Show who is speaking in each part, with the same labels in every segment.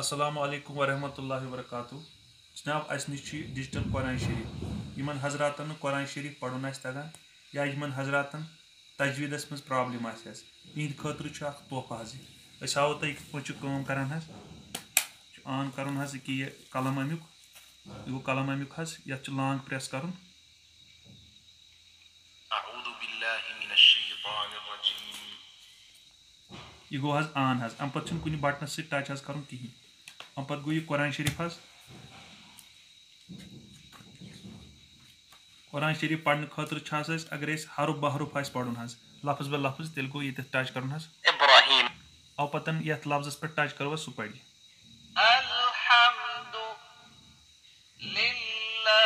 Speaker 1: السلام علیکم ورحمۃ اللہ وبرکاتہ جناب اس نش ڈیجیٹل قرآن شریف یمن حضراتن قرآن شریف پڑھن تگان یا یمن حضراتن تجویدس مز پرابلم یہند خاطر اخ تحفہ اس ہاو تہ کت کام کران آن کرن یہ قلم امیک یہ گو قلم امیک یت لانگ پریس کرن
Speaker 2: اعوذ باللہ من الشیطان الرجیم
Speaker 1: یہ گو آن ام پتہ کن بٹنس سی ٹچ کرن کہین ام پتہ گو یہ قرآن شریف قرآن شریف پڑھنے خاطر اگر حرف بحرف پڑھن لفظ بہ لفظ تیل گو یہ ٹچ کرن
Speaker 2: ابراہیم
Speaker 1: او پتن یت لفظس پہ ٹچ کرو سہ پڑھ
Speaker 2: الحمد للہ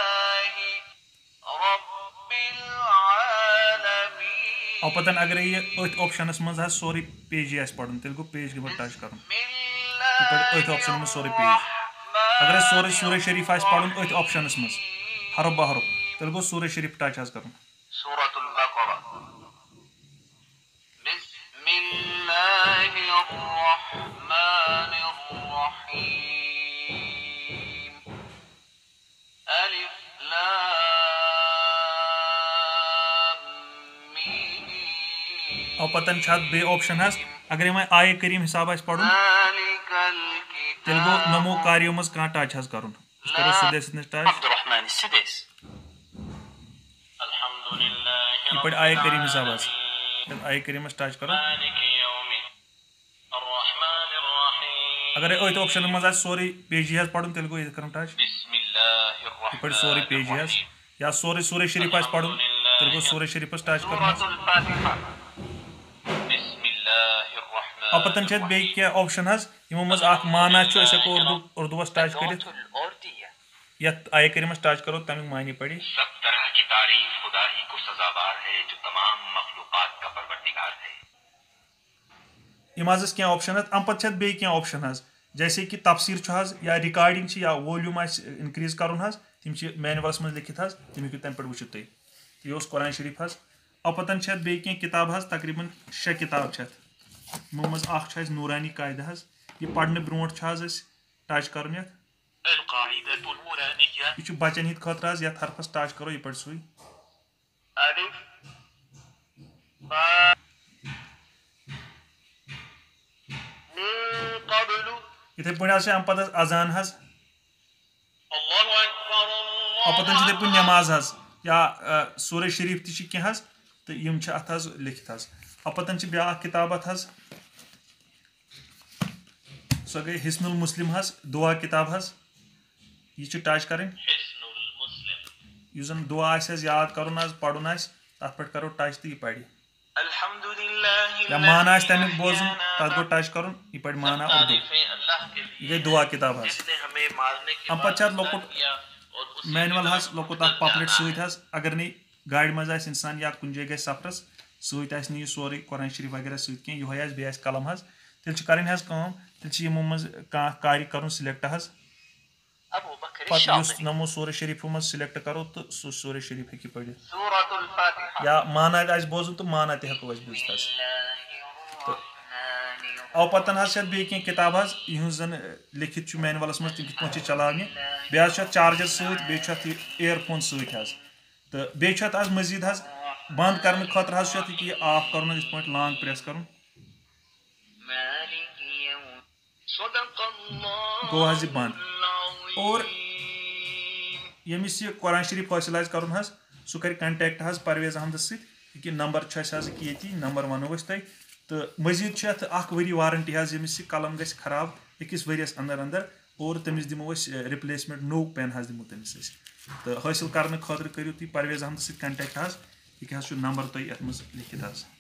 Speaker 2: رب العالمین
Speaker 1: او پتن اگر یہ ات آپشنس مز سوری پیجی پڑھن تیل گو پیج کے ٹچ کرن ات آپشن مز سوری پیج اگر سورے سورہ شریف پڑھن ات آپشنس مز حرف بحرف تیل گو سورہ شریف ٹچ کرن
Speaker 2: سورۃ البقرہ بسم اللہ الرحمن الرحیم الف لام میم
Speaker 1: او پتن چھت بے آپشن اگر وے آئے کریم حساب پڑھن
Speaker 2: ذالک الکتاب
Speaker 1: تیل گو نمو کاریو مز کھانا ٹچ کرن کرو سدے سدنے ٹچ
Speaker 2: عبد الرحمن السدیس الحمدللہ
Speaker 1: یہ پڑھ آئے کریم حساب آئے کریم ٹچ کرو
Speaker 2: مالک یوم الرحمن الرحیم
Speaker 1: اگر ات آپشن مز سوری پیجی پڑھن تیل گو یہ کرن ٹچ
Speaker 2: بسم اللہ
Speaker 1: یہ پڑھ
Speaker 2: الرحمن
Speaker 1: سوری پیجی یا سورے سورہ شریف پڑھن تیل گو سورہ شریف ٹچ کرن
Speaker 2: سورۃ الفاتحہ بسم اللہ الرحمن
Speaker 1: او پتن چھت بے کیا آپشن یمو مز اخ مانا اس ہیکو اردوس ٹچ کرت یت آئے کریمس ٹچ کرو تمیک معنی پڑھی
Speaker 2: سب طرح کی تعریف خدا ہی کو سزاوار ہے جو تمام مخلوقات کا پروردگار ہے
Speaker 1: یم کی آپشن ام پتہ چھت بے کیا آپشن جیسے کہ تفسیر یا ریکارڈنگ یا ولیوم انکریز کرن تم مینولس مز لکھت تم ہیکو تمہ پہ وچھت تھی یہ قرآن شریف او پتن چھت بے کی کتاب تقریباً 6 کتاب چھت یمو مز اخ نورانی قاعدہ یہ پڑھنے برونٹ ٹچ کرن یت
Speaker 2: القاعدۃ النورانیہ
Speaker 1: یہ بچن ہند خاطر یت حرفس ٹچ کرو یہ پڑھ سوئی
Speaker 2: الف با من قبل
Speaker 1: اتھے پہ ام پتہ اذان
Speaker 2: اللہ اکبر
Speaker 1: او پتن اتھے پہ نماز یا سورہ شریف تہ کی تو یم ات لکھت او پتن بیاا کتاب ات سو گئی حسن المسلم دعا کتاب یہ ٹچ کریں
Speaker 2: حسن المسلم
Speaker 1: اس زن دعا یاد کرن پڑھن تر پہ کرو ٹچ تو یہ پڑھ
Speaker 2: الحمدللہ
Speaker 1: یا مانا تمیک بوزن تر گو ٹچ کرن یہ پڑھ مانا اردو
Speaker 2: اللہ کے
Speaker 1: یہ گئی دعا کتاب
Speaker 2: جس نے ہمیں مارنے کے
Speaker 1: ام پتہ لوکٹ مینول لوکٹ اخ پاپلیٹ ست اگر نی گاڑی مز انسان یا کن جائے گھر سفرس ست یہ سورے قرآن شریف وغیرہ ست کی یہ بیٚیہِ آسہِ قلم تیل کریں تیل یمو مز کاری کرن سلیکٹ پتہ اس نمو سورہ شریف مز سلیکٹ کرو تو سہ سورہ شریف ہیکہ پڑھت
Speaker 2: سورۃ الفاتحہ
Speaker 1: یا مانا بوزن تو مانا تہ ہیکو بوزت او پتن بے کی کتاب یہ زن لکھت مینولس مز تم کت پہ چلانے بیٚیہِ چارجر ست بیٚیہِ ایئر فون ست تو بیٚیہِ مزید بند کرنے خاطر یہ آف کرن یت پہ لانگ پریس کرن گو یہ بند اور یمس یہ قرآن شریف حاصل کرن سہ کر کنٹیکٹ پرویز احمدس ست نمبر یہ نمبر ونو تہ تو مزید اخ وری وارنٹی یمس یہ قلم گھس خراب اکس ورس اندر اندر اور تمس دمو رپلیسمنٹ نو پین دمو تمس تو حاصل کرنے خاطر کرو تھی پرویز احمدس ست کنٹیکٹ یہ نمبر تہ ات مز لکھت